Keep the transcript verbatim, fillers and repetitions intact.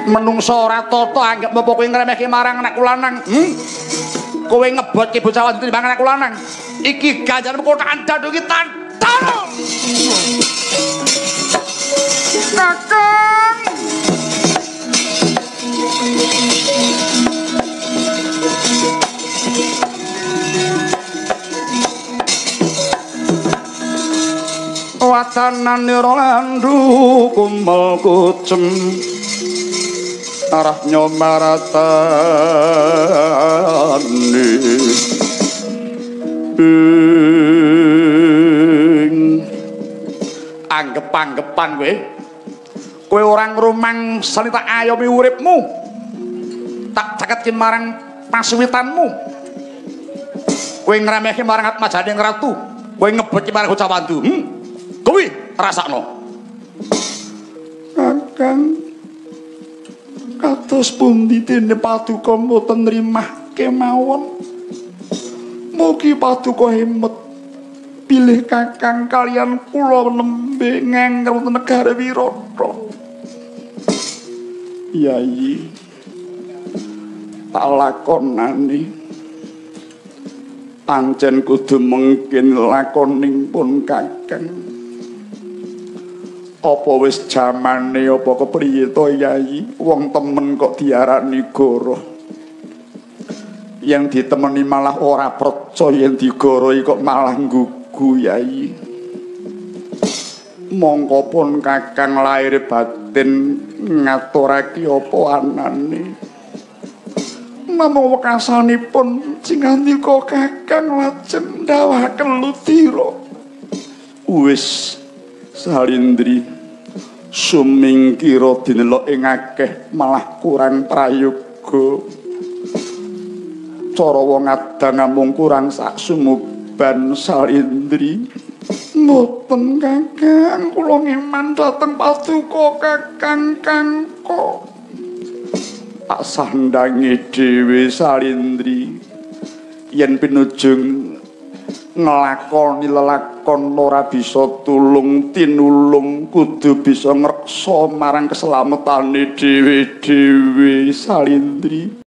menungso ora tata anggap apa kowe ngremehke marang anakku lanang. Hmm? Kowe ngebotke bocah wadon timbang anakku lanang. Iki ganjaranmu kok tandha iki tandha. Kakang. Watanan nira landu kumel kucem arah nyomaratane anggep-anggepan kowe kowe ora ngrumang salita ayomi uripmu tak caket marang pasuwitanmu kowe ngremehke marang atmajaning ratu kowe ngebut marang bocah wandu hmm? Kuwi rasakno. Kakang kados pundi dene paduka mboten nrimah kemawon. Mugi paduka hemet pilih kakang kalian kula nembe ngengkel negara Wirata. Yayi tak lakonane pancen kudu mungkin lakoning pun kakang. Apa wis jamane apa kepriye to Yayi wong temen kok diarani goroh yang ditemeni malah ora percaya yang digoroi kok malah nggugu Yayi mongko pun kakang lahir batin ngaturake apa anane namung wekasanipun sing andika kakang lajeng ndawaken ludira wis Salindri sumingkira dinelok ing akeh malah kurang prayoga cara wong adang namung kurang sak sumuban Salindri mboten kakang kula ngeman dhateng paduka kakang kangko tak sandangi dhewe Salindri yen pinujung nglakoni lelakon ora bisa tulung tinulung kudu bisa ngreksa marang keselamatan dhewe-dhewe Salindri.